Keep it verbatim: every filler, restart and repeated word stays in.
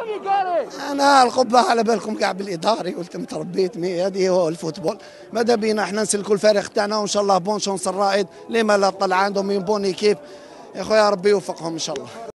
انا القبه على بالكم كاع بالاداري قلت متربيت مي هذه هو الفوتبول. ماذا بينا احنا نسلكوا الفريق تاعنا وان شاء الله بون شونس الرائد لما لا طلع عندهم من بون ايكيب. يا خويا ربي يوفقهم ان شاء الله.